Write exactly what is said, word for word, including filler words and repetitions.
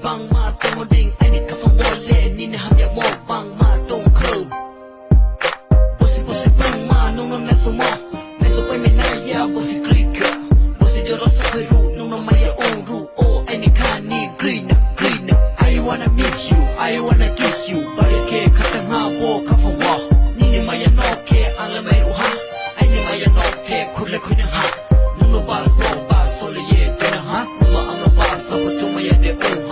bang ma tong ding any ka from wole ni ne ham ya mo bang ma tong khâu bosi bosi bang ma no no na so mo na so pa me na ya bosi click bosi joro sa ru no no ma ya on ru oh any kind need green green I wanna meet you I wanna kiss you bari ke khatang ha bo ka from wa ni ne ma ya no ke ala mai ru ha ai ne ma ya no ke khule khune ha no no bas bo bas so le ye ke na ha no ma ang no bas sa bo tu ma ya de